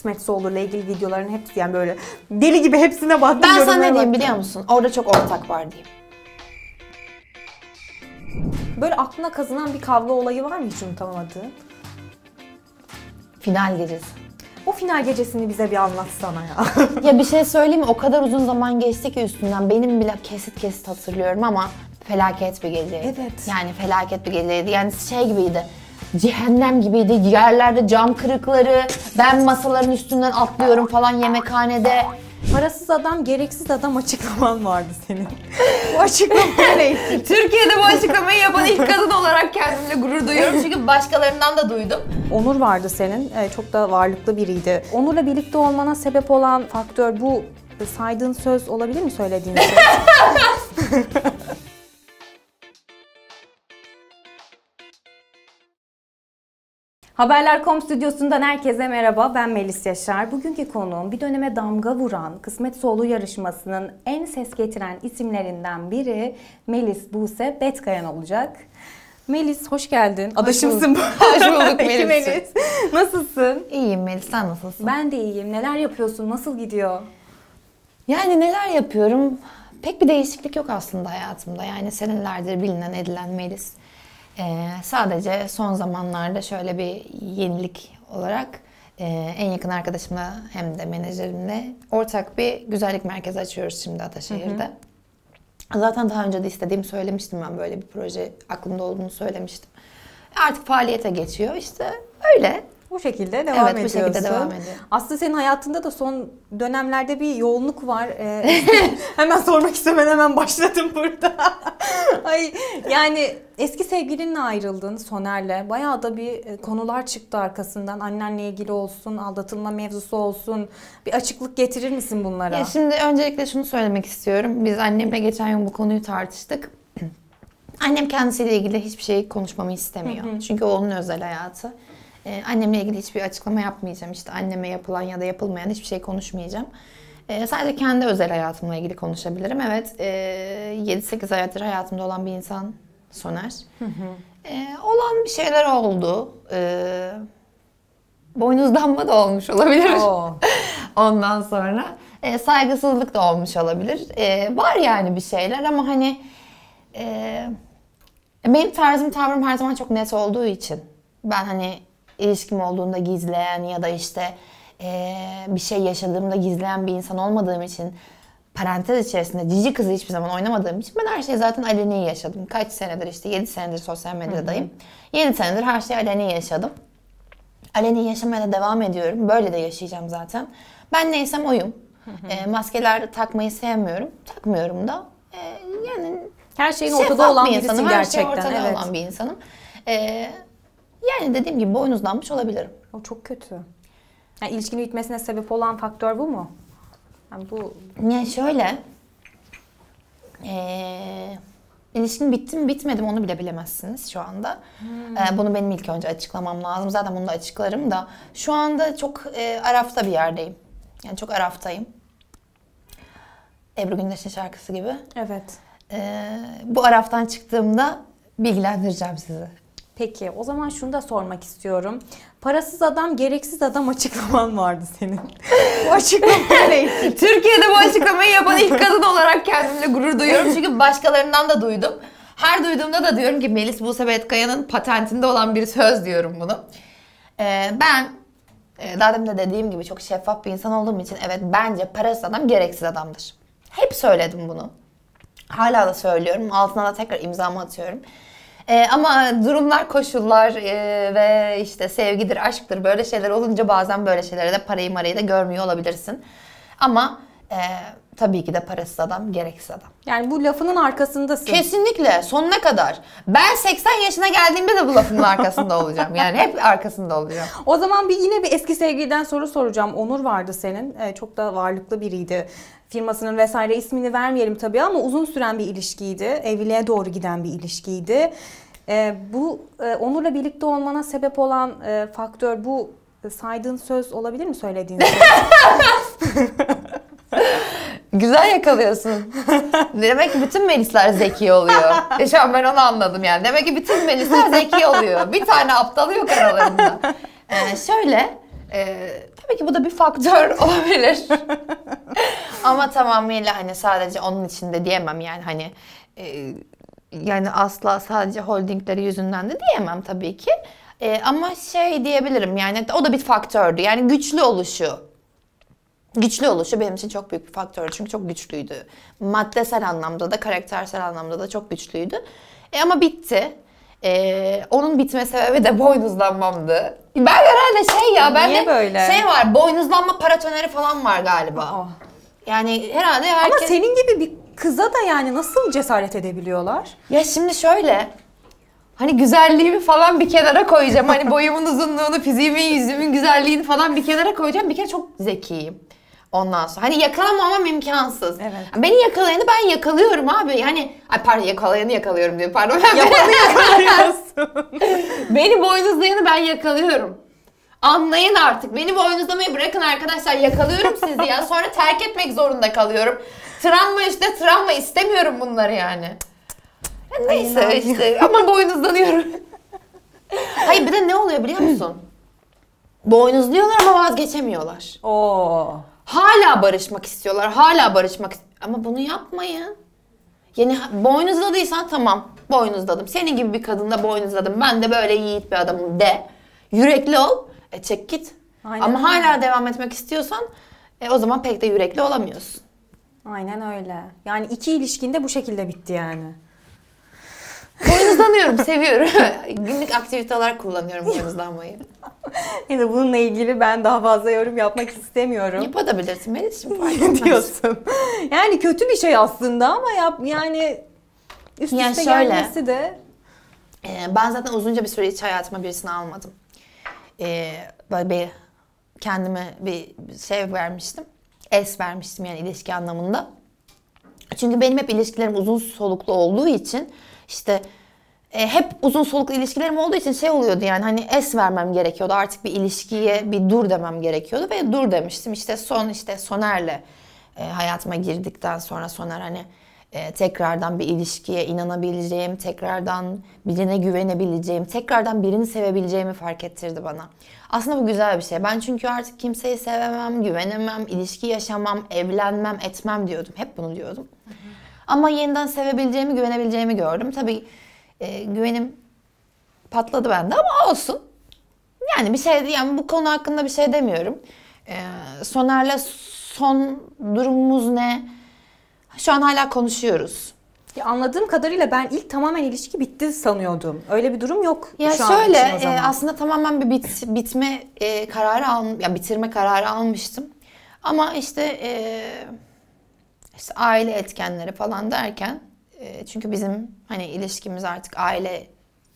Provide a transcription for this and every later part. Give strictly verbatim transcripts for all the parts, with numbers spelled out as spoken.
Kısmetse Olur'la ilgili videoların hepsi, yani böyle deli gibi hepsine baktım. Ben sana ne diyeyim biliyor musun? Orada çok ortak var diyeyim. Böyle aklına kazınan bir kavga olayı var mı hiç unutamadığın? Final gecesi. O final gecesini bize bir anlatsana ya. Ya bir şey söyleyeyim mi? O kadar uzun zaman geçti ki üstünden. Benim bile kesit kesit hatırlıyorum ama felaket bir geceydi. Evet. Yani felaket bir geceydi. Yani şey gibiydi. Cehennem gibiydi. Yerlerde cam kırıkları. Ben masaların üstünden atlıyorum falan yemekhanede. Parasız adam, gereksiz adam açıklaman vardı senin. Bu açıklama neydi? Türkiye'de bu açıklamayı yapan ilk kadın olarak kendimle gurur duyuyorum. Çünkü başkalarından da duydum. Onur vardı senin. Ee, çok da varlıklı biriydi. Onur'la birlikte olmana sebep olan faktör bu saydığın söz olabilir mi, söylediğin şey? Haberler nokta com stüdyosundan herkese merhaba, ben Melis Yaşar. Bugünkü konuğum bir döneme damga vuran Kısmetse Olur yarışmasının en ses getiren isimlerinden biri Melis Buse Betkayan olacak. Melis hoş geldin. Adaşımsın. Hoş bulduk Melis. Melis. Nasılsın? İyiyim Melis, sen nasılsın? Ben de iyiyim. Neler yapıyorsun? Nasıl gidiyor? Yani neler yapıyorum? Pek bir değişiklik yok aslında hayatımda. Yani senelerdir bilinen edilen Melis. Ee, sadece son zamanlarda şöyle bir yenilik olarak e, en yakın arkadaşımla hem de menajerimle ortak bir güzellik merkezi açıyoruz şimdi Ataşehir'de. Hı hı. Zaten daha önce de istediğimi söylemiştim, ben böyle bir proje aklımda olduğunu söylemiştim. Artık faaliyete geçiyor işte öyle. Bu şekilde devam evet, ediyorsun. Evet, bu şekilde devam ediyor. Aslında senin hayatında da son dönemlerde bir yoğunluk var. Ee, hemen sormak istemeden hemen başladım burada. Ay, yani eski sevgilinle ayrıldın, Soner'le. Bayağı da bir konular çıktı arkasından. Annenle ilgili olsun, aldatılma mevzusu olsun. Bir açıklık getirir misin bunlara? Ya şimdi öncelikle şunu söylemek istiyorum. Biz annemle geçen gün bu konuyu tartıştık. Annem kendisiyle ilgili hiçbir şey konuşmamı istemiyor. Hı hı. Çünkü o onun özel hayatı. Ee, annemle ilgili hiçbir açıklama yapmayacağım. İşte anneme yapılan ya da yapılmayan hiçbir şey konuşmayacağım. Ee, sadece kendi özel hayatımla ilgili konuşabilirim. Evet, e, yedi sekiz aydır hayatımda olan bir insan Soner. Hı hı. Ee, olan bir şeyler oldu. Ee, boynuzlanma da olmuş olabilir. Ondan sonra e, saygısızlık da olmuş olabilir. E, var yani bir şeyler ama hani e, benim tarzım, tavrım her zaman çok net olduğu için ben hani ilişkim olduğunda gizleyen ya da işte e, bir şey yaşadığımda gizleyen bir insan olmadığım için, parantez içerisinde cici kızı hiçbir zaman oynamadığım için ben her şeyi zaten aleni yaşadım. Kaç senedir işte yedi senedir sosyal medyadayım. yedi senedir her şeyi aleni yaşadım. Aleni yaşamaya da devam ediyorum. Böyle de yaşayacağım zaten. Ben neysem oyum. E, maskeler takmayı sevmiyorum. Takmıyorum da. E, yani her şeyin ortada olan bir insanım. gerçekten. Her şey ortada evet. olan bir insanım. E, yani dediğim gibi boynuzlanmış olabilirim. O çok kötü. Yani ilişkinin bitmesine sebep olan faktör bu mu? Yani bu... Yani şöyle, ee, ilişkin bitti mi bitmedi mi onu bile bilemezsiniz şu anda. Hmm. Ee, bunu benim ilk önce açıklamam lazım. Zaten bunu da açıklarım da. Şu anda çok e, arafta bir yerdeyim. Yani çok araftayım. Ebru Gündeş'in şarkısı gibi. Evet. Ee, bu araftan çıktığımda bilgilendireceğim sizi. Peki, o zaman şunu da sormak istiyorum. Parasız adam, gereksiz adam açıklaman vardı senin. Bu açıklama neydi? Türkiye'de bu açıklamayı yapan ilk kadın olarak kendimle gurur duyuyorum. Çünkü başkalarından da duydum. Her duyduğumda da diyorum ki Melis Buse Betkaya'nın patentinde olan bir söz diyorum bunu. Ee, ben, e, daha demin de dediğim gibi çok şeffaf bir insan olduğum için evet bence parasız adam gereksiz adamdır. Hep söyledim bunu. Hala da söylüyorum. Altına da tekrar imzamı atıyorum. Ee, ama durumlar, koşullar e, ve işte sevgidir, aşktır böyle şeyler olunca bazen böyle şeylere de parayı marayı da görmüyor olabilirsin. Ama e, tabii ki de parasız adam, gereksiz adam. Yani bu lafının arkasındasın. Kesinlikle, sonuna kadar. Ben seksen yaşına geldiğimde de bu lafın arkasında olacağım. Yani hep arkasında olacağım. O zaman bir yine bir eski sevgiliden soru soracağım. Onur vardı senin. Ee, çok da varlıklı biriydi. Firmasının vesaire ismini vermeyelim tabii ama uzun süren bir ilişkiydi. Evliliğe doğru giden bir ilişkiydi. Ee, bu e, Onur'la birlikte olmana sebep olan e, faktör bu saydığın söz olabilir mi, söylediğin söz? Güzel yakalıyorsun. Demek ki bütün Melisler zeki oluyor. E şu an ben onu anladım yani. Demek ki bütün Melisler zeki oluyor. Bir tane aptal yok aralarında. Ee, şöyle, e, Tabii ki bu da bir faktör olabilir. Ama tamamıyla hani sadece onun içinde diyemem yani hani e, yani asla sadece holdingleri yüzünden de diyemem tabii ki. E, ama şey diyebilirim yani o da bir faktördü. Yani güçlü oluşu. Güçlü oluşu benim için çok büyük bir faktördü. Çünkü çok güçlüydü. Maddesel anlamda da, karaktersel anlamda da çok güçlüydü. E, ama bitti. E, onun bitme sebebi de boynuzlanmamdı. Ben herhalde şey ya, ben de böyle? şey var, boynuzlanma paratoneri falan var galiba. Oh. Yani herhalde herkes... Ama senin gibi bir kıza da yani nasıl cesaret edebiliyorlar? Ya şimdi şöyle, hani güzelliğimi falan bir kenara koyacağım. Hani boyumun uzunluğunu, fiziğimin, yüzümün güzelliğini falan bir kenara koyacağım. Bir kere çok zekiyim. Ondan sonra hani yakalamamam imkansız. Evet. Beni yakalayanı ben yakalıyorum abi. Yani ay pardon, yakalayanı yakalıyorum diyor. Pardon. Yapanı yakalıyorsun. Beni boynuzlayanı ben yakalıyorum. Anlayın artık. Beni boynuzlamayı bırakın arkadaşlar. Yakalıyorum sizi ya. Sonra terk etmek zorunda kalıyorum. Travma işte travma, istemiyorum bunları yani. Ya neyse Ay, işte ama boynuzlanıyorum. Hayır bir de ne oluyor biliyor musun? Boynuzluyorlar ama vazgeçemiyorlar. Oo. Hala barışmak istiyorlar. Hala barışmak istiyorlar. Ama bunu yapmayın. Yani boynuzladıysan tamam. Boynuzladım. Senin gibi bir kadınla boynuzladım. Ben de böyle yiğit bir adamım de. Yürekli ol. E çek git. Aynen Ama öyle. hala devam etmek istiyorsan e, o zaman pek de yürekli olamıyorsun. Aynen öyle. Yani iki ilişkinde bu şekilde bitti yani. Boynuzlanıyorum, seviyorum. Günlük aktivite olarak kullanıyorum boynuzlanmayı. Yani bununla ilgili ben daha fazla yorum yapmak istemiyorum. Yapabilirsin Melis'ciğim, fark Ne etmez. diyorsun? Yani kötü bir şey aslında ama yap yani üst Yani üste şöyle. gelmesi de. Ee, ben zaten uzunca bir süre hiç hayatıma birisini almadım. Ee, böyle bir kendime bir şey vermiştim. Es vermiştim yani ilişki anlamında. Çünkü benim hep ilişkilerim uzun soluklu olduğu için işte e, hep uzun soluklu ilişkilerim olduğu için şey oluyordu yani hani es vermem gerekiyordu. Artık bir ilişkiye bir dur demem gerekiyordu ve dur demiştim. İşte son işte Soner'le e, hayatıma girdikten sonra Soner hani e, tekrardan bir ilişkiye inanabileceğim, tekrardan birine güvenebileceğim, tekrardan birini sevebileceğimi fark ettirdi bana. Aslında bu güzel bir şey. Ben çünkü artık kimseyi sevemem, güvenemem, ilişki yaşamam, evlenmem, etmem diyordum. Hep bunu diyordum. Hı hı. Ama yeniden sevebileceğimi, güvenebileceğimi gördüm. Tabii e, güvenim patladı bende ama olsun. Yani bir şey, yani bu konu hakkında bir şey demiyorum. E, Soner'le son durumumuz ne? Şu an hala konuşuyoruz. Ya anladığım kadarıyla ben ilk tamamen ilişki bitti sanıyordum. Öyle bir durum yok Ya şu şöyle an için o zaman. e, aslında tamamen bir bit, bitme e, kararı al, ya bitirme kararı almıştım. Ama işte e, işte aile etkenleri falan derken e, çünkü bizim hani ilişkimiz artık aile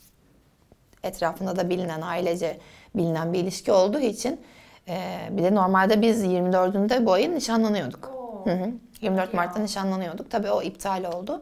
etrafında da bilinen, ailece bilinen bir ilişki olduğu için e, bir de normalde biz yirmi dördünde bu ayın nişanlanıyorduk. Hı hı. yirmi dört Mart'ta nişanlanıyorduk. Tabii o iptal oldu.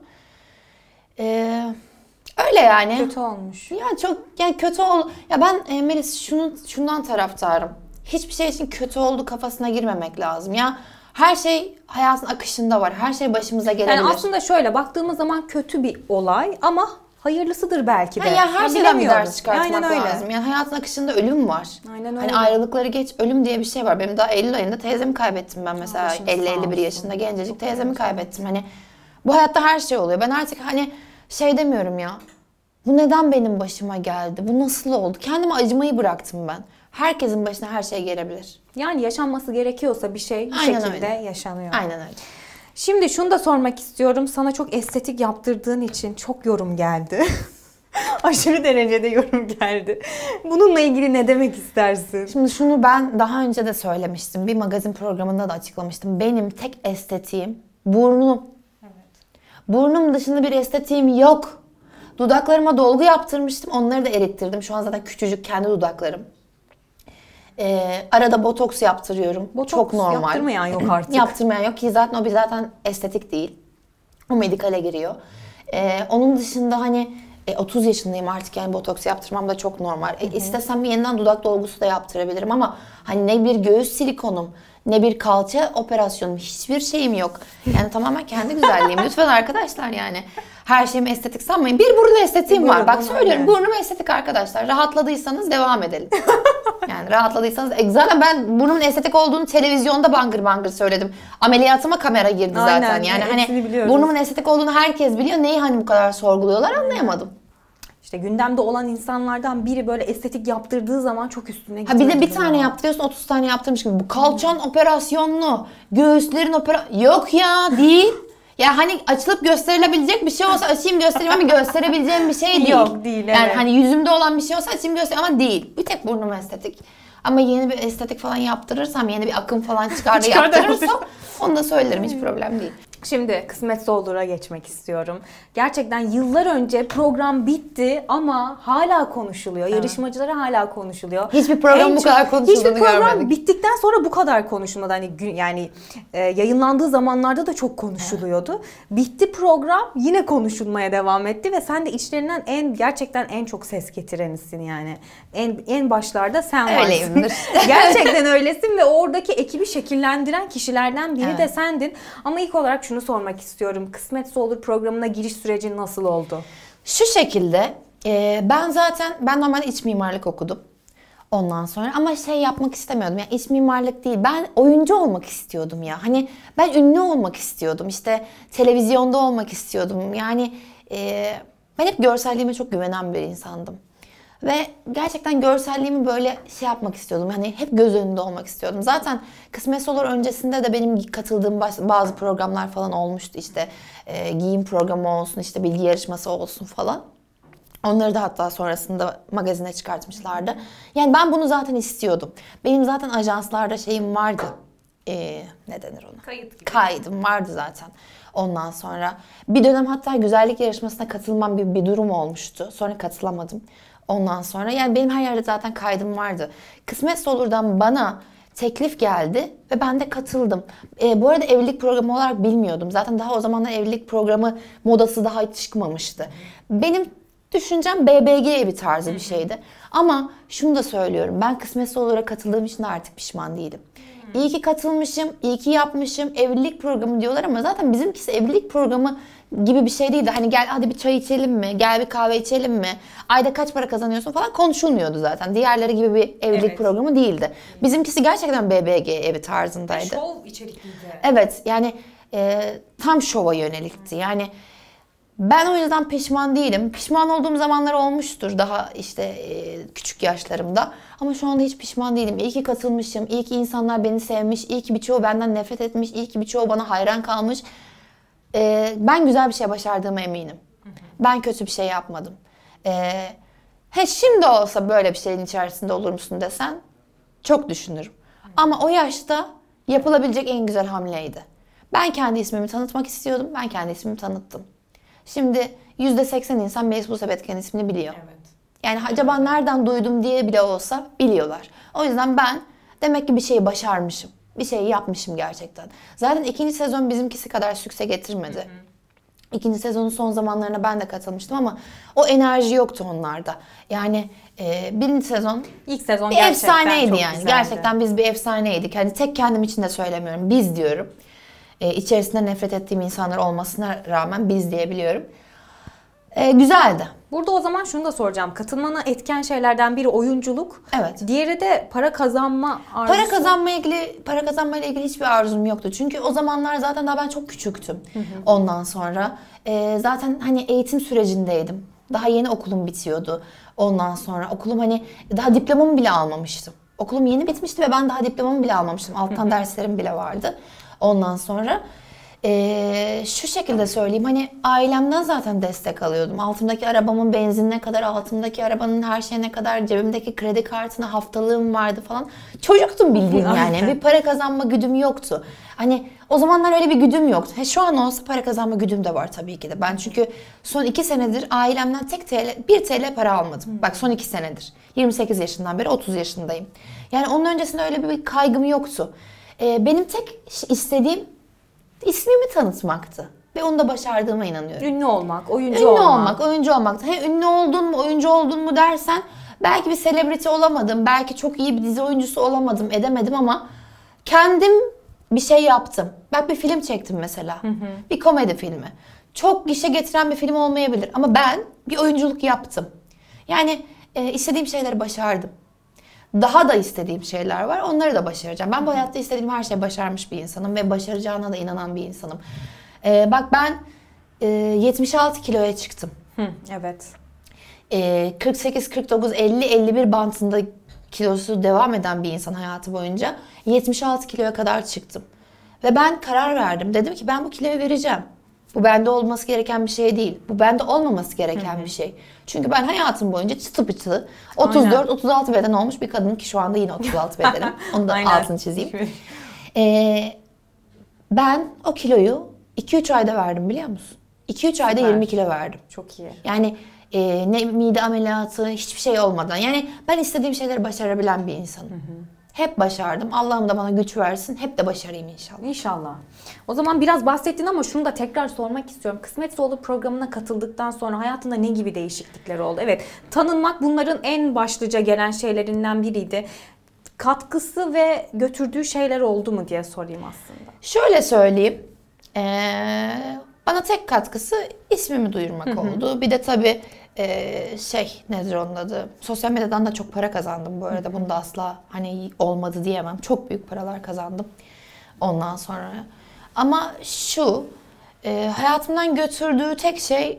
Ee, öyle yani. Kötü olmuş. Ya çok yani kötü ol. Ya ben e, Melis şunu şundan taraftarım. Hiçbir şey için kötü oldu kafasına girmemek lazım. Ya her şey hayatın akışında var. Her şey başımıza gelebilir. Yani aslında şöyle baktığımız zaman kötü bir olay ama hayırlısıdır belki de. Ha, ya her Yani şeyden bir bilemiyoruz. ders çıkartmak Aynen öyle. lazım. Yani hayatın akışında ölüm var. Aynen öyle. Hani ayrılıkları geç, ölüm diye bir şey var. Benim daha Eylül ayında teyzemi kaybettim ben mesela. başınız elli sağ elli bir olsun. yaşında gencecik teyzemi kaybettim. Hani bu hayatta her şey oluyor. Ben artık hani şey demiyorum ya. Bu neden benim başıma geldi? Bu nasıl oldu? Kendime acımayı bıraktım ben. Herkesin başına her şey gelebilir. Yani yaşanması gerekiyorsa bir şey bir Aynen şekilde öyle. yaşanıyor. Aynen öyle. Şimdi şunu da sormak istiyorum. Sana çok estetik yaptırdığın için çok yorum geldi. Aşırı derecede yorum geldi. Bununla ilgili ne demek istersin? Şimdi şunu ben daha önce de söylemiştim. Bir magazin programında da açıklamıştım. Benim tek estetiğim burnum. Evet. Burnum dışında bir estetiğim yok. Dudaklarıma dolgu yaptırmıştım. Onları da erittirdim. Şu an zaten küçücük kendi dudaklarım. Ee, arada botoks yaptırıyorum. Botoks çok normal. yaptırmayan yok artık. Yaptırmayan yok ki zaten o bir zaten estetik değil. O medikale giriyor. Ee, onun dışında hani e, otuz yaşındayım artık yani botoks yaptırmam da çok normal. E, istesem yeniden dudak dolgusu da yaptırabilirim ama hani ne bir göğüs silikonum, ne bir kalça operasyonum, hiçbir şeyim yok. Yani tamamen kendi güzelliğim. Lütfen arkadaşlar yani. Her şeyim estetik sanmayın. Bir burun estetiğim Bir var. burun, Bak söylüyorum, evet. burnum estetik arkadaşlar. Rahatladıysanız devam edelim. Yani rahatladıysanız. E, zaten ben burnumun estetik olduğunu televizyonda bangır bangır söyledim. Ameliyatıma kamera girdi zaten. Aynen, Yani hepsini hani biliyoruz. burnumun estetik olduğunu herkes biliyor. Neyi hani bu kadar sorguluyorlar anlayamadım. İşte gündemde olan insanlardan biri böyle estetik yaptırdığı zaman çok üstüne Ha gidiyor. bir de bir tane yaptırıyorsun, otuz tane yaptırmış gibi. Bu kalçan operasyonlu, göğüslerin operasyonu. Yok ya, değil. Ya hani açılıp gösterilebilecek bir şey olsa açayım göstereyim ama gösterebileceğim bir şey değil. Yok, değil, Yani evet. hani yüzümde olan bir şey olsa açayım göstereyim ama değil. Bir tek burnum estetik. Ama yeni bir estetik falan yaptırırsam, yeni bir akım falan çıkar da Çıkar da yaptırırsam onu da söylerim, hiç problem değil. Şimdi kısmetse olur'a geçmek istiyorum. Gerçekten yıllar önce program bitti ama hala konuşuluyor. Evet. Yarışmacılara hala konuşuluyor. Hiçbir program En bu çok- kadar konuşulduğunu Hiçbir program görmedik. bittikten sonra bu kadar konuşulmadı. Hani gün- yani e, yayınlandığı zamanlarda da çok konuşuluyordu. Bitti program, yine konuşulmaya devam etti ve sen de içlerinden en gerçekten en çok ses getirenisin yani. En en başlarda sen varsın. Öyleyimdir. Gerçekten öylesin ve oradaki ekibi şekillendiren kişilerden biri Evet. de sendin. Ama ilk olarak şunu sormak istiyorum. Kısmetse olur programına giriş sürecin nasıl oldu? Şu şekilde, e, ben zaten, ben normalde iç mimarlık okudum. Ondan sonra ama şey yapmak istemiyordum. Yani iç mimarlık değil, ben oyuncu olmak istiyordum ya. Hani ben ünlü olmak istiyordum. İşte televizyonda olmak istiyordum. Yani e, ben hep görselliğime çok güvenen bir insandım. Ve gerçekten görselliğimi böyle şey yapmak istiyordum. Hani hep göz önünde olmak istiyordum. Zaten Kısmetse Olur öncesinde de benim katıldığım bazı programlar falan olmuştu. İşte e, giyim programı olsun, işte bilgi yarışması olsun falan. Onları da hatta sonrasında magazine çıkartmışlardı. Yani ben bunu zaten istiyordum. Benim zaten ajanslarda şeyim vardı. Ee, ne denir ona? Kayıt gibi. Kaydım vardı zaten. Ondan sonra bir dönem hatta güzellik yarışmasına katılmam bir, bir durum olmuştu. Sonra katılamadım. Ondan sonra yani benim her yerde zaten kaydım vardı. Kısmetse Olur'dan bana teklif geldi ve ben de katıldım. E, bu arada evlilik programı olarak bilmiyordum. Zaten daha o zamanlar evlilik programı modası daha hiç çıkmamıştı. Benim düşüncem B B G evi tarzı bir şeydi. Ama şunu da söylüyorum. Ben Kısmetse Olur'a katıldığım için de artık pişman değilim. İyi ki katılmışım, iyi ki yapmışım. Evlilik programı diyorlar ama zaten bizimkisi evlilik programı gibi bir şey değildi. Hani gel hadi bir çay içelim mi? Gel bir kahve içelim mi? Ayda kaç para kazanıyorsun falan konuşulmuyordu zaten. Diğerleri gibi bir evlilik Evet. programı değildi. Bizimkisi gerçekten B B G evi tarzındaydı. Şov içerikliydi. Evet yani e, tam şova yönelikti. Yani ben o yüzden pişman değilim. Pişman olduğum zamanlar olmuştur daha işte e, küçük yaşlarımda. Ama şu anda hiç pişman değilim. İyi ki katılmışım. İyi ki insanlar beni sevmiş. İyi ki birçoğu benden nefret etmiş. İyi ki birçoğu bana hayran kalmış. E, ben güzel bir şey başardığıma eminim. Ben kötü bir şey yapmadım. E, he şimdi olsa böyle bir şeyin içerisinde olur musun desen çok düşünürüm. Ama o yaşta yapılabilecek en güzel hamleydi. Ben kendi ismimi tanıtmak istiyordum. Ben kendi ismimi tanıttım. Şimdi yüzde seksen insan Melis Buse Betken ismini biliyor. Evet. Yani acaba nereden duydum diye bile olsa biliyorlar. O yüzden ben demek ki bir şeyi başarmışım. Bir şeyi yapmışım gerçekten. Zaten ikinci sezon bizimkisi kadar sükse getirmedi. Hı hı. İkinci sezonun son zamanlarına ben de katılmıştım ama o enerji yoktu onlarda. Yani e, birinci sezon İlk sezon bir gerçekten efsaneydi çok yani. güzeldi. Gerçekten biz bir efsaneydik. Hani tek kendim için de söylemiyorum. Biz diyorum. E, içerisinde nefret ettiğim insanlar olmasına rağmen biz diyebiliyorum. E, güzeldi. Burada o zaman şunu da soracağım. Katılmana etken şeylerden biri oyunculuk. Evet. Diğeri de para kazanma arzusu. Para kazanmaya ilgili, para kazanmayla ilgili hiçbir arzum yoktu. Çünkü o zamanlar zaten daha ben çok küçüktüm. Hı hı. Ondan sonra e, zaten hani eğitim sürecindeydim. Daha yeni okulum bitiyordu. Ondan sonra okulum hani daha diplomamı bile almamıştım. Okulum yeni bitmişti ve ben daha diplomamı bile almamıştım. Alttan hı hı. derslerim bile vardı. Ondan sonra Ee, şu şekilde söyleyeyim, hani ailemden zaten destek alıyordum. Altımdaki arabamın benzinine kadar, altımdaki arabanın her şeyine kadar, cebimdeki kredi kartına haftalığım vardı falan. Çocuktum bildiğin yani. Bir para kazanma güdüm yoktu. Hani o zamanlar öyle bir güdüm yoktu. He, şu an olsa para kazanma güdüm de var tabii ki de. Ben çünkü son iki senedir ailemden tek T L, bir T L para almadım. Bak son iki senedir. yirmi sekiz yaşından beri otuz yaşındayım. Yani onun öncesinde öyle bir kaygım yoktu. Ee, benim tek istediğim İsmimi tanıtmaktı. Ve onu da başardığıma inanıyorum. Ünlü olmak, oyuncu ünlü olmak. Ünlü olmak, oyuncu olmak. He, ünlü oldun mu, oyuncu oldun mu dersen belki bir selebriti olamadım, belki çok iyi bir dizi oyuncusu olamadım, edemedim ama kendim bir şey yaptım. Bak bir film çektim mesela. Hı hı. Bir komedi filmi. çok gişe getiren bir film olmayabilir. Ama ben bir oyunculuk yaptım. Yani e, istediğim şeyleri başardım. Daha da istediğim şeyler var. Onları da başaracağım. Ben bu hayatta istediğim her şeyi başarmış bir insanım ve başaracağına da inanan bir insanım. Ee, bak ben e, yetmiş altı kiloya çıktım. Hı, evet. Ee, kırk sekiz, kırk dokuz, elli, elli bir bantında kilosu devam eden bir insan hayatı boyunca yetmiş altı kiloya kadar çıktım. Ve ben karar verdim. Dedim ki ben bu kiloyu vereceğim. Bu bende olması gereken bir şey değil. Bu bende olmaması gereken bir şey. Çünkü ben hayatım boyunca çıtı pıtı otuz dört otuz altı beden olmuş bir kadınım ki şu anda yine otuz altı bedenim. Onu da Aynen. altını çizeyim. Ee, ben o kiloyu iki üç ayda verdim biliyor musun? iki üç ayda yirmi kilo verdim. Çok iyi. Yani e, ne mide ameliyatı hiçbir şey olmadan. Yani ben istediğim şeyleri başarabilen bir insanım. Hı hı. Hep başardım. Allah'ım da bana güç versin. Hep de başarayım inşallah. İnşallah. O zaman biraz bahsettin ama şunu da tekrar sormak istiyorum. Kısmetse Olur programına katıldıktan sonra hayatında ne gibi değişiklikler oldu? Evet, tanınmak bunların en başlıca gelen şeylerinden biriydi. Katkısı ve götürdüğü şeyler oldu mu diye sorayım aslında. Şöyle söyleyeyim. Ee, bana tek katkısı ismimi duyurmak hı hı. oldu. Bir de tabii e, şey nedir onun adı? Sosyal medyadan da çok para kazandım bu arada. Bunu da asla hani olmadı diyemem. Çok büyük paralar kazandım ondan sonra. Ama şu e, hayatımdan götürdüğü tek şey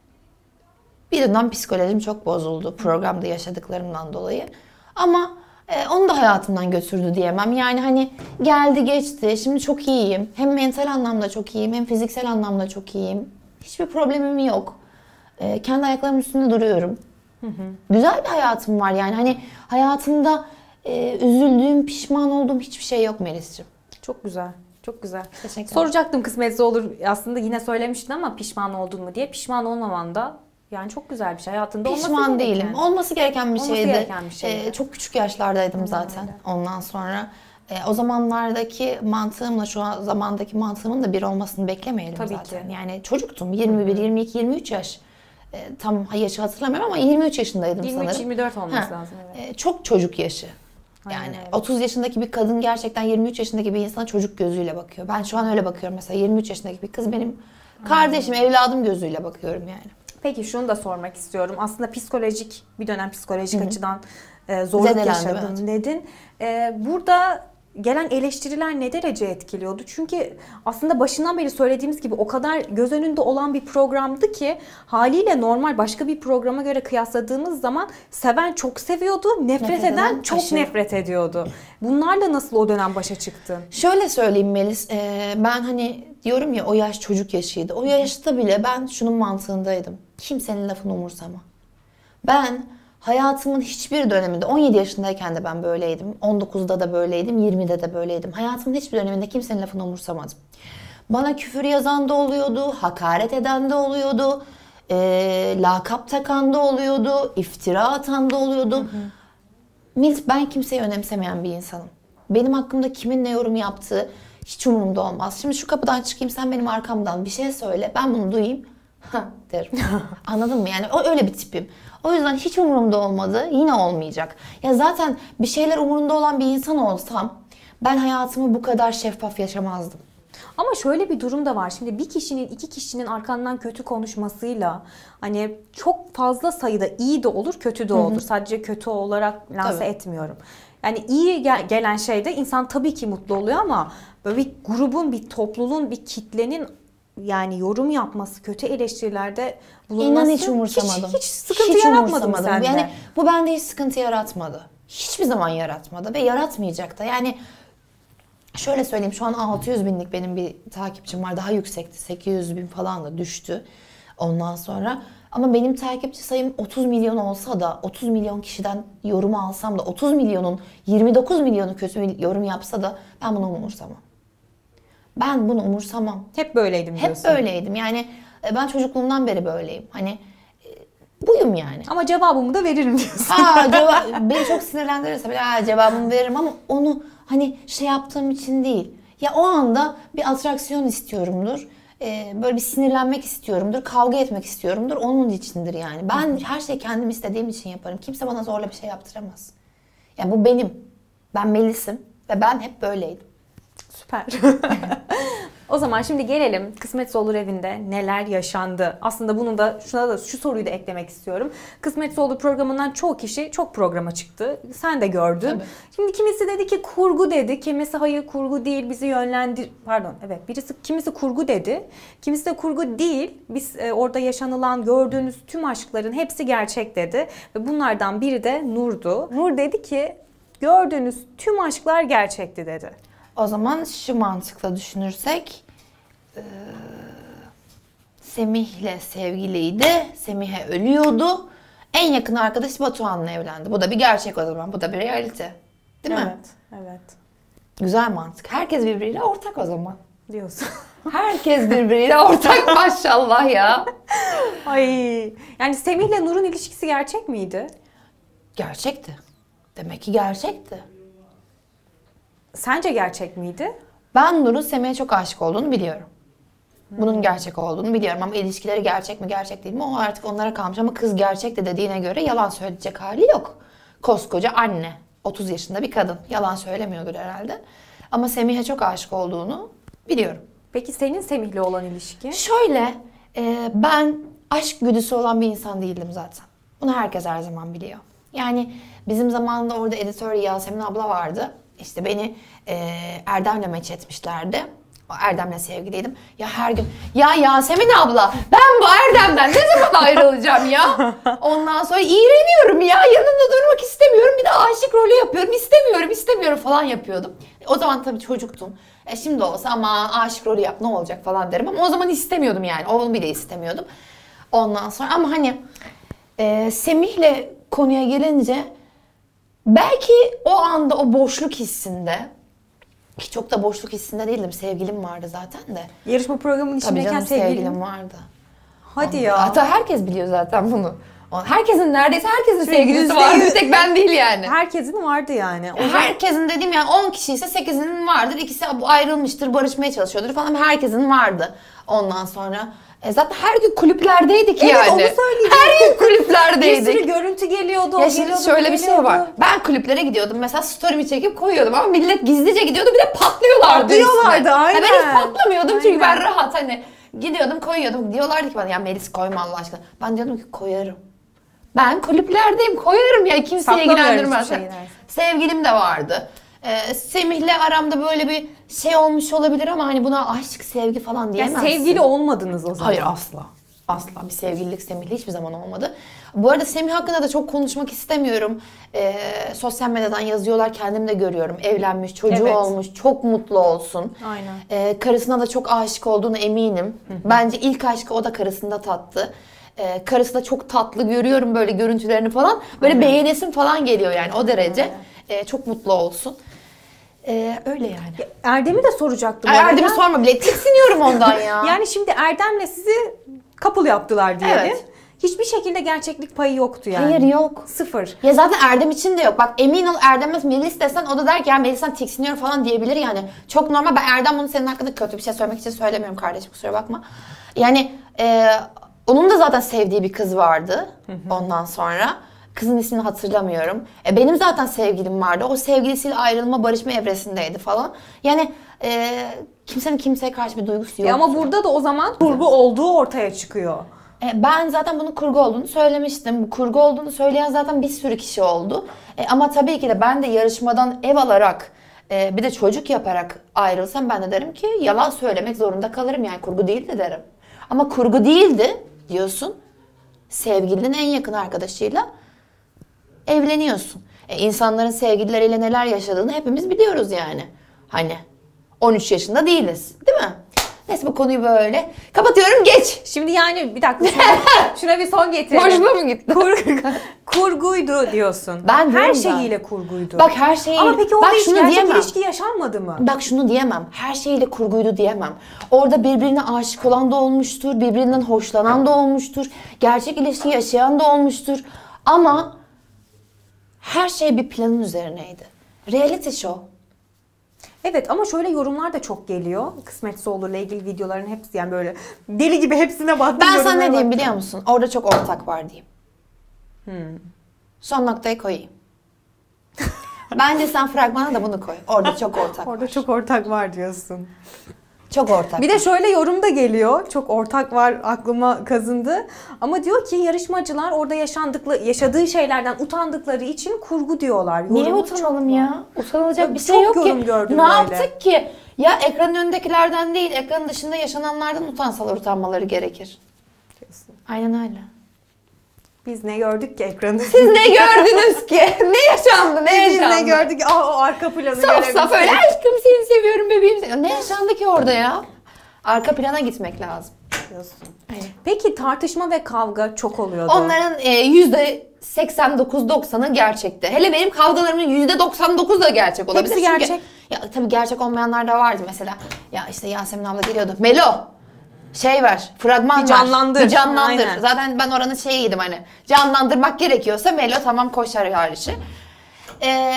bir dönem psikolojim çok bozuldu. Programda yaşadıklarımdan dolayı. Ama e, onu da hayatımdan götürdü diyemem. Yani hani geldi geçti. Şimdi çok iyiyim. Hem mental anlamda çok iyiyim hem fiziksel anlamda çok iyiyim. Hiçbir problemim yok. E, kendi ayaklarımın üstünde duruyorum. Hı hı. Güzel bir hayatım var yani. Hani hayatımda e, üzüldüğüm, pişman olduğum hiçbir şey yok Melis'ciğim. Çok güzel. Çok güzel. Teşekkür Soracaktım kısmetse olur. Aslında yine söylemiştin ama pişman oldun mu diye. Pişman olmaman da yani çok güzel bir şey. Hayatında olması gereken. Pişman değilim. Olması gereken bir olması şeydi. Gereken bir şeydi. Ee, çok küçük yaşlardaydım Ondan zaten. öyle. Ondan sonra e, o zamanlardaki mantığımla şu an zamandaki mantığımın da bir olmasını beklemeyelim Tabii zaten. ki. Yani çocuktum. yirmi bir, yirmi iki, yirmi üç yaş. E, tam yaşı hatırlamıyorum ama yirmi üç yaşındaydım yirmi üç, sanırım. yirmi dört olması Ha, lazım. Evet. E, çok çocuk yaşı. Yani Aynen öyle. otuz yaşındaki bir kadın gerçekten yirmi üç yaşındaki bir insana çocuk gözüyle bakıyor. Ben şu an öyle bakıyorum mesela. yirmi üç yaşındaki bir kız benim kardeşim, Aynen. evladım gözüyle bakıyorum yani. Peki şunu da sormak istiyorum. Aslında psikolojik bir dönem psikolojik Hı-hı. açıdan e, zorluk Zedelendim, yaşadım evet. dedin. E, burada gelen eleştiriler ne derece etkiliyordu? Çünkü aslında başından beri söylediğimiz gibi o kadar göz önünde olan bir programdı ki haliyle normal başka bir programa göre kıyasladığımız zaman seven çok seviyordu, nefret, nefret eden, eden çok aşırı. nefret ediyordu. Bunlarla nasıl o dönem başa çıktın? Şöyle söyleyeyim Melis, e, ben hani diyorum ya o yaş çocuk yaşıydı. O yaşta bile ben şunun mantığındaydım. Kimsenin lafını umursama. Ben hayatımın hiçbir döneminde, on yedi yaşındayken de ben böyleydim, on dokuzda da böyleydim, yirmide de böyleydim. Hayatımın hiçbir döneminde kimsenin lafını umursamadım. Bana küfür yazan da oluyordu, hakaret eden de oluyordu, e, lakap takan da oluyordu, iftira atan da oluyordu. Hı hı. Melis, ben kimseyi önemsemeyen bir insanım. Benim hakkımda kimin ne yorum yaptığı hiç umurumda olmaz. Şimdi şu kapıdan çıkayım, sen benim arkamdan bir şey söyle, ben bunu duyayım. Ha derim. Anladın mı? Yani o öyle bir tipim. O yüzden hiç umurumda olmadı. Yine olmayacak. Ya zaten bir şeyler umurumda olan bir insan olsam ben hayatımı bu kadar şeffaf yaşamazdım. Ama şöyle bir durum da var. Şimdi bir kişinin iki kişinin arkandan kötü konuşmasıyla hani çok fazla sayıda iyi de olur, kötü de olur. Hı hı. Sadece kötü olarak lanse tabii. etmiyorum. Yani iyi gel- gelen şeyde insan tabii ki mutlu oluyor ama böyle bir grubun, bir topluluğun, bir kitlenin yani yorum yapması, kötü eleştirilerde bulunması İnan hiç umursamadım. Hiç, hiç sıkıntı hiç yaratmadı mı sende? Yani bu bende hiç sıkıntı yaratmadı. Hiçbir zaman yaratmadı ve yaratmayacak da. Yani şöyle söyleyeyim, şu an altı yüz binlik benim bir takipçim var. Daha yüksekti. sekiz yüz bin falan da düştü ondan sonra. Ama benim takipçi sayım otuz milyon olsa da, otuz milyon kişiden yorum alsam da, otuz milyonun yirmi dokuz milyonu kötü yorum yapsa da ben bunu umursamam. Ben bunu umursamam. Hep böyleydim diyorsun. Hep böyleydim. Yani ben çocukluğumdan beri böyleyim. Hani buyum yani. Ama cevabımı da veririm diyorsun. Ha, cevap, beni çok sinirlendirirse bile ha, cevabımı veririm ama onu hani şey yaptığım için değil. Ya o anda bir atraksiyon istiyorumdur. Ee, böyle bir sinirlenmek istiyorumdur. Kavga etmek istiyorumdur. Onun içindir yani. Ben Hı. her şeyi kendim istediğim için yaparım. Kimse bana zorla bir şey yaptıramaz. Yani bu benim. Ben Melis'im ve ben hep böyleydim. Süper. O zaman şimdi gelelim Kısmetse Olur evinde neler yaşandı. Aslında bunu da şuna da şu soruyu da eklemek istiyorum. Kısmetse Olur programından çoğu kişi çok programa çıktı. Sen de gördün. Tabii. Şimdi kimisi dedi ki kurgu dedi. Kimisi hayır kurgu değil bizi yönlendir. Pardon evet birisi kimisi kurgu dedi. Kimisi de kurgu değil. Biz e, orada yaşanılan gördüğünüz tüm aşkların hepsi gerçek dedi. Ve bunlardan biri de Nur'du. Nur dedi ki gördüğünüz tüm aşklar gerçekti dedi. O zaman şu mantıkla düşünürsek e, Semih'le sevgiliydi. Semih'e ölüyordu. En yakın arkadaş Batuhan'la evlendi. Bu da bir gerçek o zaman. Bu da bir realite. Değil mi? Evet, evet. Güzel mantık. Herkes birbiriyle ortak o zaman. Diyorsun. Herkes birbiriyle ortak maşallah ya. Ay. Yani Semih'le Nur'un ilişkisi gerçek miydi? Gerçekti. Demek ki gerçekti. Sence gerçek miydi? Ben Nur'un Semih'e çok aşık olduğunu biliyorum. Bunun gerçek olduğunu biliyorum ama ilişkileri gerçek mi gerçek değil mi o artık onlara kalmış. Ama kız gerçekti dediğine göre yalan söyleyecek hali yok. Koskoca anne. otuz yaşında bir kadın. Yalan söylemiyordur herhalde. Ama Semih'e çok aşık olduğunu biliyorum. Peki senin Semih'le olan ilişki? Şöyle, e, ben aşk güdüsü olan bir insan değildim zaten. Bunu herkes her zaman biliyor. Yani bizim zamanında orada editör Yasemin abla vardı. İşte beni e, Erdem'le meç etmişlerdi. O Erdem'le sevgiliydim. Ya her gün, ya Yasemin abla ben bu Erdem'den ne zaman ayrılacağım ya? Ondan sonra iğreniyorum ya, yanında durmak istemiyorum. Bir de aşık rolü yapıyorum, istemiyorum, istemiyorum falan yapıyordum. O zaman tabii çocuktum. E şimdi olsa ama aşık rolü yap ne olacak falan derim ama o zaman istemiyordum yani. Onu bile istemiyordum. Ondan sonra ama hani e, Semih'le konuya gelince belki o anda o boşluk hissinde, ki çok da boşluk hissinde değildim. Sevgilim vardı zaten de. Yarışma programının Tabii içindeyken canım sevgilin. sevgilim vardı. Hadi Ondan- ya. Hatta herkes biliyor zaten bunu. Herkesin neredeyse herkesin Sürekli sevgilisi yüzde var. yüz- Bir tek ben değil yani. Herkesin vardı yani. O zaman- Herkesin dediğim yani on kişi ise sekizinin vardır. İkisi ayrılmıştır, barışmaya çalışıyordur falan. Ama herkesin vardı. Ondan sonra e zaten her gün kulüplerdeydik Evet, yani. onu söyleyeceğim. Her gün Bir kulüplerdeydik. sürü görüntü geliyordu. Ya şimdi geliyordu, şöyle bir şey geliyordu. var. Ben kulüplere gidiyordum. Mesela story'mi çekip koyuyordum ama millet gizlice gidiyordu. Bir de patlıyorlardı Patlıyorlardı, üstüne. aynen. Ha, ben hiç patlamıyordum çünkü Aynen. ben rahat hani gidiyordum koyuyordum. Diyorlardı ki bana ya Melis koyma Allah aşkına. Ben diyordum ki koyarım. Ben kulüplerdeyim koyarım ya kimseye Saklamıyorum ilgilendirmez. hiçbir şeyi dersin. Sevgilim de vardı. Ee, Semih'le aramda böyle bir şey olmuş olabilir ama hani buna aşk, sevgi falan Ya diyemezsin. sevgili olmadınız o zaman. Hayır asla. Asla bir sevgililik Semih'le hiçbir zaman olmadı. Bu arada Semih hakkında da çok konuşmak istemiyorum. Ee, sosyal medyadan yazıyorlar, kendim de görüyorum. Evlenmiş, çocuğu Evet. olmuş, çok mutlu olsun. Aynen. Ee, karısına da çok aşık olduğunu eminim. Bence ilk aşkı o da karısında tattı. Ee, karısı da çok tatlı, görüyorum böyle görüntülerini falan. Böyle beğenesim falan geliyor yani o derece. Ee, çok mutlu olsun. Ee, öyle yani. Erdem'i de soracaktım. Ay, bu arada. Erdem'i sorma bile, tiksiniyorum ondan ya. Yani şimdi Erdem'le sizi couple yaptılar diyelim. Evet. Hiçbir şekilde gerçeklik payı yoktu yani. Hayır yok. Sıfır. Ya zaten Erdem için de yok. Bak emin ol Erdem'e Melis desen o da der ki ya Melis'ten tiksiniyor falan diyebilir yani. Çok normal. Ben Erdem bunu senin hakkında kötü bir şey söylemek için söylemiyorum kardeşim, kusura bakma. Yani e, onun da zaten sevdiği bir kız vardı ondan sonra. Kızın ismini hatırlamıyorum. E, benim zaten sevgilim vardı. O sevgilisiyle ayrılma, barışma evresindeydi falan. Yani e, kimsenin kimseye karşı bir duygusu yok. Ya ama burada da o zaman kurgu olduğu ortaya çıkıyor. E, Ben zaten bunun kurgu olduğunu söylemiştim. Bu kurgu olduğunu söyleyen zaten bir sürü kişi oldu. E, ama tabii ki de ben de yarışmadan ev alarak e, bir de çocuk yaparak ayrılsam ben de derim ki yalan söylemek zorunda kalırım. Yani kurgu değildi derim. Ama kurgu değildi diyorsun. Sevgilinin en yakın arkadaşıyla evleniyorsun. E, insanların sevgilileriyle neler yaşadığını hepimiz biliyoruz yani. Hani on üç yaşında değiliz, değil mi? Neyse bu konuyu böyle kapatıyorum, geç. Şimdi yani bir dakika şuna, şuna bir son getirelim. Boşluğa mı gitti? Kur- kurguydu diyorsun. Ben her diyorum da. şeyiyle kurguydu. Bak her şeyi... Ama peki orada bak hiç şunu gerçek diyemem. ilişki yaşanmadı mı? Bak şunu diyemem. Her şeyle kurguydu diyemem. Orada birbirine aşık olan da olmuştur. Birbirinden hoşlanan da olmuştur. Gerçek ilişki yaşayan da olmuştur. Ama her şey bir planın üzerineydi. Reality show. Evet ama şöyle yorumlar da çok geliyor. Kısmetse Olur'la ilgili videoların hepsi yani böyle deli gibi hepsine baktım. Ben sana yorumlara ne diyeyim baktım. biliyor musun? Orada çok ortak var diyeyim. Son noktayı koyayım. Bence sen fragmana da bunu koy. Orada çok ortak var. Orada çok ortak var diyorsun. Çok ortak. Bir de şöyle yorum da geliyor. Çok ortak var, aklıma kazındı. Ama diyor ki yarışmacılar orada yaşandıkları, yaşadığı şeylerden utandıkları için kurgu diyorlar. Niye Yorumu utanalım ya? Utanılacak bir Çok şey yok yorum ki. gördüm Ne böyle. yaptık ki? Ya ekranın önündekilerden değil, ekranın dışında yaşananlardan utansalar utanmaları gerekir. Diyorsun. Aynen öyle. Biz ne gördük ki ekranda? Siz ne gördünüz ki? Ne yaşandı? Ne Biz yaşandı? ne gördük? Aa, o arka planı Saf saf görebilsek. öyle aşkım seni seviyorum bebeğim. Ne yaşandı ki orada ya? Arka plana gitmek lazım. Diyorsun. Aynen. Peki tartışma ve kavga çok oluyordu. Onların e, yüzde seksen dokuz doksanı gerçekti. Hele benim kavgalarımın yüzde doksan dokuzu da gerçek olabilir. Hepsi Çünkü- gerçek. Ya tabii gerçek olmayanlar da vardı mesela. Ya işte Yasemin abla geliyordu. Melo şey ver, fragman Bir canlandır. ver. Bir canlandır. Aynen. Zaten ben oranın şeyiydim hani. Canlandırmak gerekiyorsa Melo tamam koşar harici. Ee,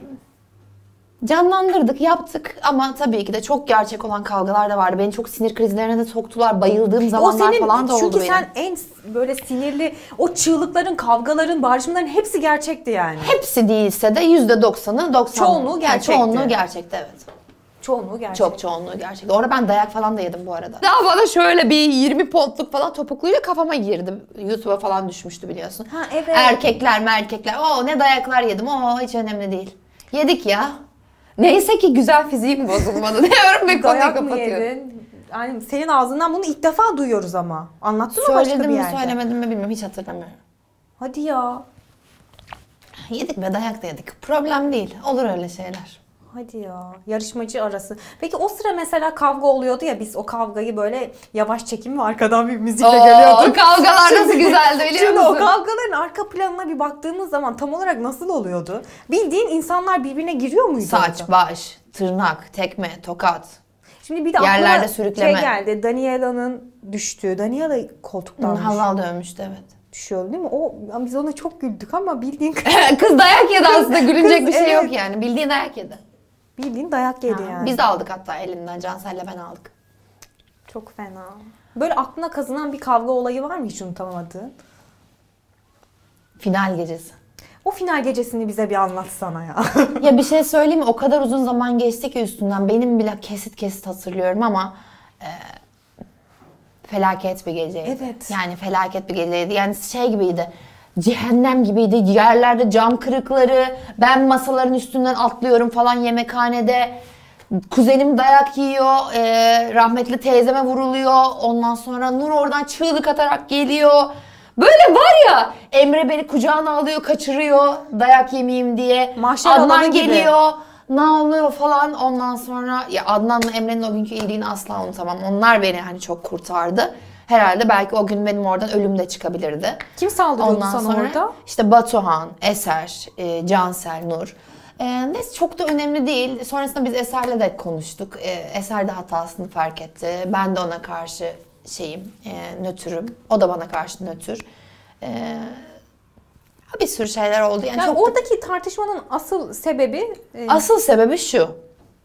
canlandırdık, yaptık ama tabii ki de çok gerçek olan kavgalar da vardı. Beni çok sinir krizlerine de soktular. Bayıldığım O zamanlar senin, falan da oldu çünkü benim. sen en böyle sinirli, o çığlıkların, kavgaların, bağırışmaların hepsi gerçekti yani. Hepsi değilse de yüzde doksanı doksan. Çoğunluğu gerçekti. Çoğunluğu gerçekti evet. Çoğunluğu gerçek. Çok çoğunluğu gerçekten. Orada ben dayak falan da yedim bu arada. Daha bana şöyle bir yirmi pontluk falan topukluyla kafama girdi. YouTube'a falan düşmüştü biliyorsun. Ha, evet. Erkekler mi erkekler. Oo ne dayaklar yedim. Oo hiç önemli değil. Yedik ya. Neyse ki güzel fiziğim bozulmadı diyorum ve konuyu Dayak mı kapatıyorum. yedin? Yani senin ağzından bunu ilk defa duyuyoruz ama. Anlattın mı başka Söyledim bir mi yerde? söylemedim mi bilmiyorum hiç hatırlamıyorum. Hadi ya. Yedik ve dayak da yedik. Problem değil. Olur öyle şeyler. Hadi ya. Yarışmacı arası. Peki o sıra mesela kavga oluyordu ya, biz o kavgayı böyle yavaş çekim ve arkadan bir müzikle Oo, geliyorduk. kavgalar nasıl güzeldi biliyor Şimdi musun? o kavgaların arka planına bir baktığımız zaman tam olarak nasıl oluyordu? Bildiğin insanlar birbirine giriyor muydu? Saç, orada? baş, tırnak, tekme, tokat. Şimdi bir de Yerlerde aklıma sürükleme. şey geldi. Daniela'nın düştüğü. Daniela koltuktan Hazal dövmüştü evet. düşüyor değil mi? O, biz ona çok güldük ama bildiğin Kız dayak yedi aslında. Gülünecek Kız, bir şey evet. yok yani. Bildiğin dayak yedi. bildiğin dayak yedi Ha, yani. Biz aldık hatta elinden. Cansel'le ben aldık. Çok fena. Böyle aklına kazınan bir kavga olayı var mı hiç unutamadığın? Final gecesi. O final gecesini bize bir anlatsana ya. Ya bir şey söyleyeyim mi? O kadar uzun zaman geçti ki üstünden. Benim bile kesit kesit hatırlıyorum ama e, felaket bir geceydi. Evet. Yani felaket bir geceydi. Yani şey gibiydi. Cehennem gibiydi. Yerlerde cam kırıkları. Ben masaların üstünden atlıyorum falan yemekhanede. Kuzenim dayak yiyor. e, rahmetli teyzeme vuruluyor. Ondan sonra Nur oradan çığlık atarak geliyor. Böyle var ya, Emre beni kucağına alıyor, kaçırıyor dayak yemeyeyim diye. Mahşer alanı Adnan gibi. geliyor, ne oluyor falan. Ondan sonra ya Adnan'la Emre'nin o günkü iyiliğini asla unutamam. Onlar beni hani çok kurtardı. Herhalde belki o gün benim oradan ölüm de çıkabilirdi. Kim saldırıyordu Ondan sana sonra orada? işte Batuhan, Eser, e, Cansel, Nur. E, neyse çok da önemli değil. Sonrasında biz Eser'le de konuştuk. E, Eser de hatasını fark etti. Ben de ona karşı şeyim, e, nötrüm. O da bana karşı nötr. E, bir sürü şeyler oldu. Yani, Yani çok da- oradaki tartışmanın asıl sebebi e, asıl sebebi şu.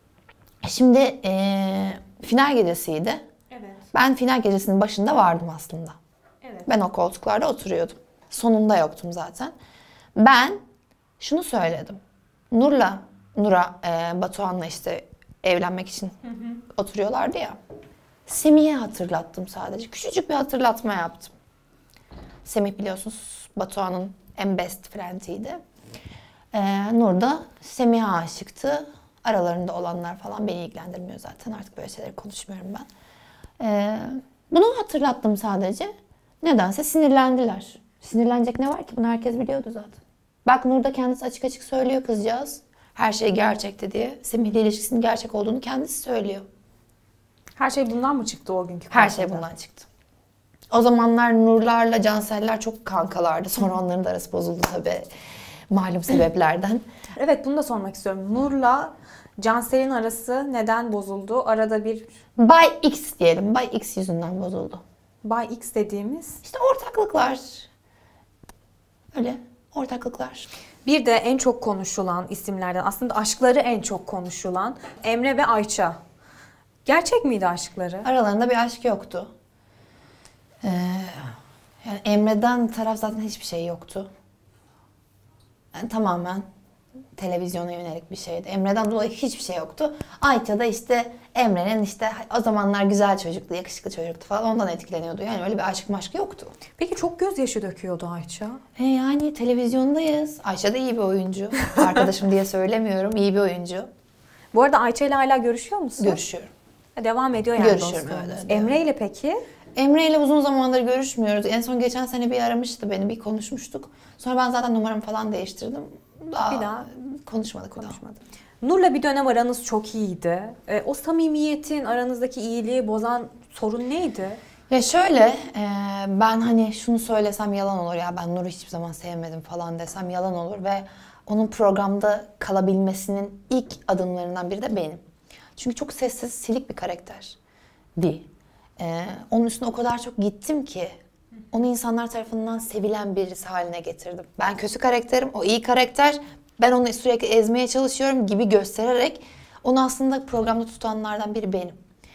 Şimdi e, final gecesiydi. evet. Ben final gecesinin başında vardım aslında. Evet. Ben o koltuklarda oturuyordum. Sonunda yoktum zaten. Ben şunu söyledim. Nur'la, Nur'a, e, Batuhan'la işte evlenmek için oturuyorlardı ya. Semih'e hatırlattım sadece. Küçücük bir hatırlatma yaptım. Semih biliyorsunuz Batuhan'ın en best friend'iydi. E, Nur da Semih'e aşıktı. Aralarında olanlar falan beni ilgilendirmiyor zaten. Artık böyle şeyleri konuşmuyorum ben. E, bunu hatırlattım sadece. Nedense sinirlendiler. Sinirlenecek ne var ki? Bunu herkes biliyordu zaten. Bak Nur da kendisi açık açık söylüyor kızcağız. Her şey gerçekti diye. Semih'le ilişkisinin gerçek olduğunu kendisi söylüyor. Her şey bundan mı çıktı o günkü Her kavgada? şey bundan çıktı. O zamanlar Nurlarla Cansel'ler çok kankalardı. Sonra onların da arası bozuldu tabii. Malum sebeplerden. Evet, bunu da sormak istiyorum. Nur'la Cansel'in arası neden bozuldu? Arada bir Bay X diyelim. Bay X yüzünden bozuldu. Bay X dediğimiz. İşte ortaklıklar. Öyle ortaklıklar. Bir de en çok konuşulan isimlerden, aslında aşkları en çok konuşulan Emre ve Ayça. Gerçek miydi aşkları? Aralarında bir aşk yoktu. Ee, yani Emre'den taraf zaten hiçbir şey yoktu. Yani tamamen televizyona yönelik bir şeydi. Emre'den dolayı hiçbir şey yoktu. Ayça da işte Emre'nin işte o zamanlar güzel çocuktu, yakışıklı çocuktu falan, ondan etkileniyordu. Yani öyle bir aşk maşkı yoktu. Peki çok gözyaşı döküyordu Ayça. E yani televizyondayız. Ayça da iyi bir oyuncu. Arkadaşım diye söylemiyorum. İyi bir oyuncu. Bu arada Ayça ile hala görüşüyor musun? Görüşüyorum. Devam ediyor yani Görüşüyorum, dostluğunuz. evet, evet. Emre ile peki? Emre ile uzun zamandır görüşmüyoruz. En son geçen sene bir aramıştı beni, bir konuşmuştuk. Sonra ben zaten numaramı falan değiştirdim. Daha Bir daha konuşmadık. konuşmadık. Nur'la bir dönem aranız çok iyiydi. E, o samimiyetin, aranızdaki iyiliği bozan sorun neydi? Ya şöyle, e, ben hani şunu söylesem yalan olur, ya ben Nur'u hiçbir zaman sevmedim falan desem yalan olur ve onun programda kalabilmesinin ilk adımlarından biri de benim. Çünkü çok sessiz, silik bir karakterdi. E, onun üstüne o kadar çok gittim ki onu insanlar tarafından sevilen birisi haline getirdim. Ben kötü karakterim, o iyi karakter. Ben onu sürekli ezmeye çalışıyorum gibi göstererek onu aslında programda tutanlardan biri benim.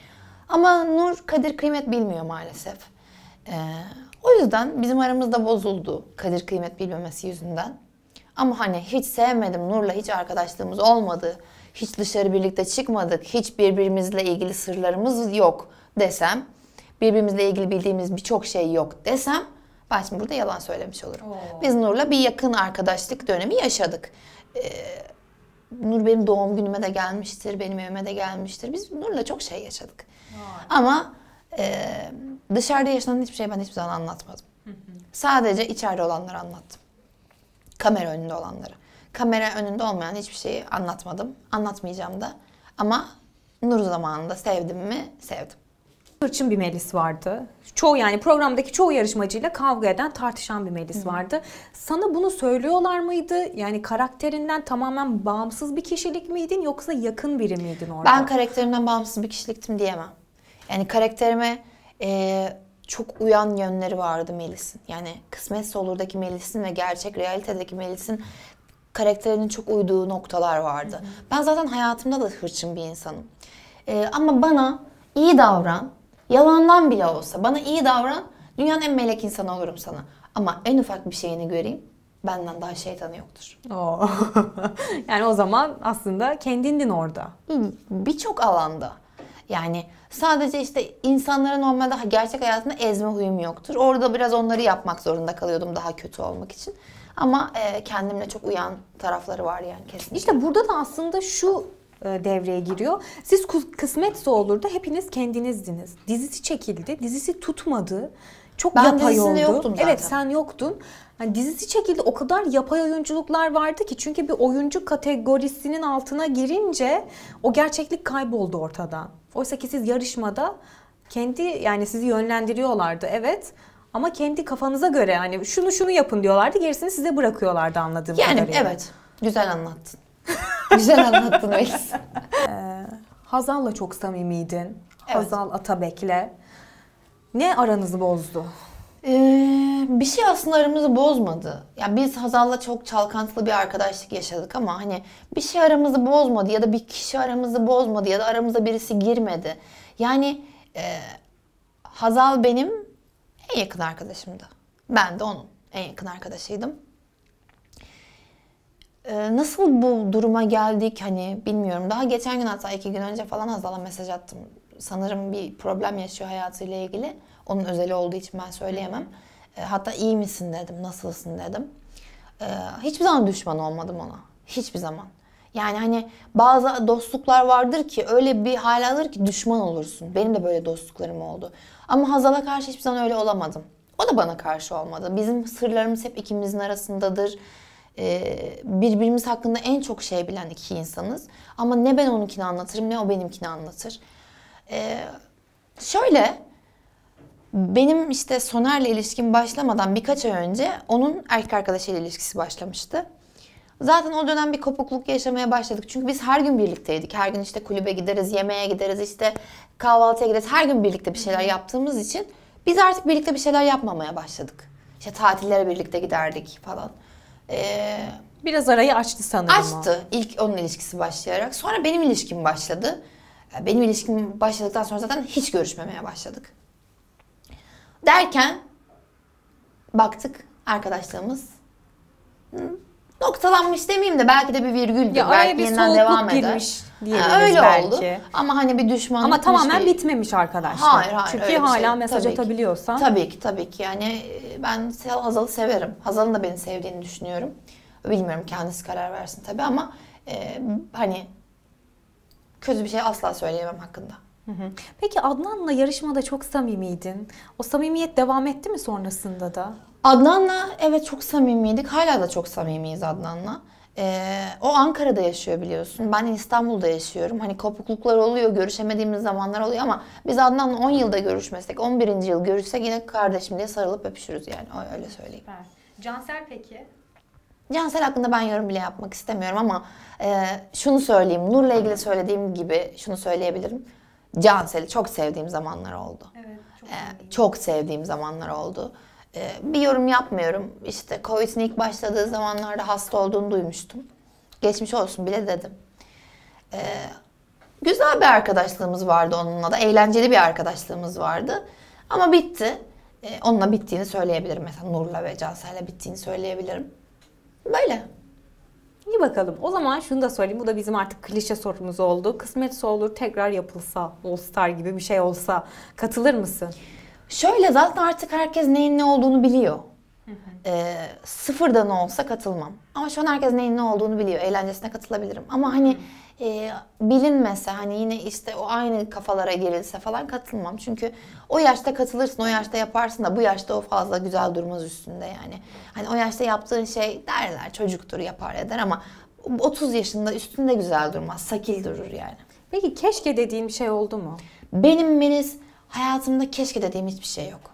Ama Nur kadir kıymet bilmiyor maalesef. Ee, o yüzden bizim aramızda bozuldu kadir kıymet bilmemesi yüzünden. Ama hani hiç sevmedim, Nur'la hiç arkadaşlığımız olmadı, hiç dışarı birlikte çıkmadık, hiç birbirimizle ilgili sırlarımız yok desem, birbirimizle ilgili bildiğimiz birçok şey yok desem, ben şimdi burada yalan söylemiş olurum. Oo. Biz Nur'la bir yakın arkadaşlık dönemi yaşadık. Ee, Nur benim doğum günüme de gelmiştir, benim evime de gelmiştir. Biz Nur'la çok şey yaşadık. Vay. Ama e, dışarıda yaşanan hiçbir şey ben hiçbir zaman anlatmadım. Hı hı. Sadece içeride olanları anlattım. Kamera önünde olanları. Kamera önünde olmayan hiçbir şeyi anlatmadım. Anlatmayacağım da. Ama Nur zamanında sevdim mi? Sevdim. Hırçın bir Melis vardı. Çoğu yani programdaki çoğu yarışmacıyla kavga eden, tartışan bir Melis vardı. Sana bunu söylüyorlar mıydı? Yani karakterinden tamamen bağımsız bir kişilik miydin yoksa yakın biri miydin orada? Ben karakterimden bağımsız bir kişiliktim diyemem. Yani karakterime e, çok uyan yönleri vardı Melis'in. Yani Kısmetse Olur'daki Melis'in ve gerçek realitedeki Melis'in karakterinin çok uyduğu noktalar vardı. Hı hı. Ben zaten hayatımda da hırçın bir insanım. E, ama bana iyi davran, yalandan bile olsa bana iyi davran, dünyanın en melek insanı olurum sana. Ama en ufak bir şeyini göreyim, benden daha şeytanı yoktur. Oo. Yani o zaman aslında kendindin orada. Birçok alanda. Yani sadece işte insanlara normalde gerçek hayatında ezme huyum yoktur. Orada biraz onları yapmak zorunda kalıyordum daha kötü olmak için. Ama e, kendimle çok uyan tarafları var yani kesinlikle. İşte burada da aslında şu devreye giriyor. Siz Kısmetse Olur'da hepiniz kendinizdiniz. Dizisi çekildi. Dizisi tutmadı. Çok ben yapay oldu. Yoktum zaten. Evet, sen yoktun. Yani dizisi çekildi. O kadar yapay oyunculuklar vardı ki, çünkü bir oyuncu kategorisinin altına girince o gerçeklik kayboldu ortadan. Oysa ki siz yarışmada kendi, yani sizi yönlendiriyorlardı. Evet. Ama kendi kafanıza göre hani şunu şunu yapın diyorlardı. Gerisini size bırakıyorlardı anladığım yani, kadarıyla. Yani evet. Güzel anlattın. Güzel anlattın Melis. Ee, Hazal'la çok samimiydin. Evet. Hazal Atabek'le. Ne aranızı bozdu? Ee, bir şey aslında aramızı bozmadı. Ya biz Hazal'la çok çalkantılı bir arkadaşlık yaşadık ama hani bir şey aramızı bozmadı ya da bir kişi aramızı bozmadı ya da aramıza birisi girmedi. Yani e, Hazal benim en yakın arkadaşımdı. Ben de onun en yakın arkadaşıydım. Ee, nasıl bu duruma geldik hani bilmiyorum. Daha geçen gün, hatta iki gün önce falan Hazal'a mesaj attım. Sanırım bir problem yaşıyor hayatıyla ilgili. Onun özeli olduğu için ben söyleyemem. Ee, hatta iyi misin dedim, nasılsın dedim. Ee, hiçbir zaman düşman olmadım ona. Hiçbir zaman. Yani hani bazı dostluklar vardır ki öyle bir hal alır ki düşman olursun. Benim de böyle dostluklarım oldu. Ama Hazal'a karşı hiçbir zaman öyle olamadım. O da bana karşı olmadı. Bizim sırlarımız hep ikimizin arasındadır. Ee, birbirimiz hakkında en çok şey bilen iki insanız. Ama ne ben onunkini anlatırım ne o benimkini anlatır. Ee, şöyle, benim işte Soner'le ilişkim başlamadan birkaç ay önce onun erkek arkadaşıyla ilişkisi başlamıştı. Zaten o dönem bir kopukluk yaşamaya başladık. Çünkü biz her gün birlikteydik. Her gün işte kulübe gideriz, yemeğe gideriz, işte kahvaltıya gideriz. Her gün birlikte bir şeyler yaptığımız için biz artık birlikte bir şeyler yapmamaya başladık. İşte tatillere birlikte giderdik falan. Ee, Biraz arayı açtı sanırım. Açtı. O. İlk onun ilişkisi başlayarak. Sonra benim ilişkim başladı. Benim ilişkim başladıktan sonra zaten hiç görüşmemeye başladık. Derken baktık arkadaşlığımız noktalanmış demeyeyim de belki de bir virgüldür. Ya belki bir yeniden soğukluk devam eder. girmiş diyebiliriz Ha, öyle belki. oldu. Ama hani bir düşmanlık. Ama tamamen bir... bitmemiş arkadaşlar. Hayır hayır. Çünkü öyle bir hala şey. mesaj Tabii ki. atabiliyorsan. Tabii ki tabii ki. Yani ben Hazal'ı severim. Hazal'ın da beni sevdiğini düşünüyorum. Bilmiyorum, kendisi karar versin tabii ama e, hani kötü bir şey asla söyleyemem hakkında. Hı hı. Peki Adnan'la yarışmada çok samimiydin. O samimiyet devam etti mi sonrasında da? Adnan'la evet çok samimiydik. Hala da çok samimiyiz Adnan'la. Ee, o Ankara'da yaşıyor biliyorsun. Ben İstanbul'da yaşıyorum. Hani kopukluklar oluyor, görüşemediğimiz zamanlar oluyor ama biz Adnan'la on yılda görüşmesek, on birinci yıl görüşsek yine kardeşim diye sarılıp öpüşürüz yani. Öyle söyleyeyim. Cansel peki? Cansel hakkında ben yorum bile yapmak istemiyorum ama e, şunu söyleyeyim. Nur'la ilgili söylediğim gibi şunu söyleyebilirim. Cansel'i çok sevdiğim zamanlar oldu. Evet, çok, e, çok sevdiğim zamanlar oldu. E, bir yorum yapmıyorum. İşte Covid'in ilk başladığı zamanlarda hasta olduğunu duymuştum. Geçmiş olsun bile dedim. E, güzel bir arkadaşlığımız vardı onunla da. Eğlenceli bir arkadaşlığımız vardı. Ama bitti. E, onunla bittiğini söyleyebilirim. Mesela Nur'la ve Cansel'le bittiğini söyleyebilirim. Böyle. İyi bakalım. O zaman şunu da söyleyeyim. Bu da bizim artık klişe sorumuz oldu. Kısmetse olur tekrar yapılsa, All Star gibi bir şey olsa katılır mısın? Şöyle zaten artık herkes neyin ne olduğunu biliyor. Hı hı. Ee, sıfırdan olsa katılmam. Ama şu an herkes neyin ne olduğunu biliyor. Eğlencesine katılabilirim. Ama hani e, bilinmese hani yine işte o aynı kafalara girilse falan katılmam. Çünkü o yaşta katılırsın, o yaşta yaparsın da bu yaşta o fazla güzel durmaz üstünde yani. Hani o yaşta yaptığın şey derler çocuktur yapar eder ama otuz yaşında üstünde güzel durmaz. Sakil durur yani. Peki keşke dediğim bir şey oldu mu? Benim Melis hayatımda keşke dediğim hiçbir şey yok.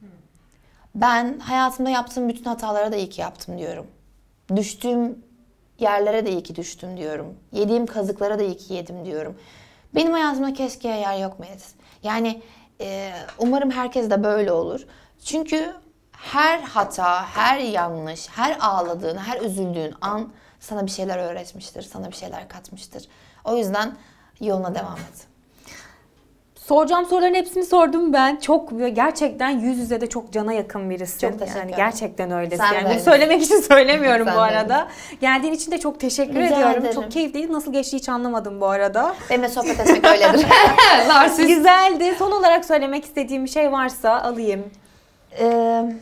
Ben hayatımda yaptığım bütün hatalara da iyi ki yaptım diyorum. Düştüğüm yerlere de iyi ki düştüm diyorum. Yediğim kazıklara da iyi ki yedim diyorum. Benim hayatımda keşke yer yok Melis. Yani e, umarım herkes de böyle olur. Çünkü her hata, her yanlış, her ağladığın, her üzüldüğün an sana bir şeyler öğretmiştir, sana bir şeyler katmıştır. O yüzden yoluna devam et. Soracağım soruların hepsini sordum ben. Çok gerçekten yüz yüze de çok cana yakın birisin. Çok teşekkür yani ederim. gerçekten öylesin. Sen yani de bunu öylesin. söylemek için söylemiyorum Sen bu de arada. Geldiğin için de çok teşekkür Rica ediyorum. ederim. Çok keyifliydi. Nasıl geçti hiç anlamadım bu arada. Benimle sohbet etmek öyledir. Narsist. Güzeldi. Son olarak söylemek istediğim bir şey varsa alayım. Ee,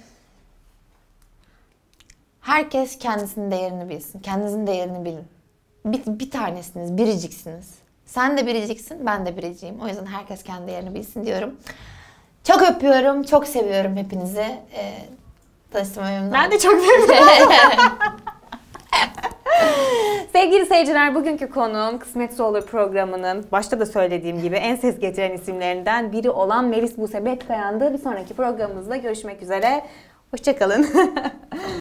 herkes kendisinin değerini bilsin. Kendinizin değerini bilin. Bir, bir tanesiniz, biriciksiniz. Sen de biriciksin, ben de biriciyim. O yüzden herkes kendi değerini bilsin diyorum. Çok öpüyorum, çok seviyorum hepinizi. Ee, tanıştığıma memnun Ben oldum. de çok memnunum. Sevgili seyirciler, bugünkü konuğum Kısmetse Olur programının başta da söylediğim gibi en ses getiren isimlerinden biri olan Melis Buse Betkayan'dı. Bir sonraki programımızda görüşmek üzere. Hoşça kalın.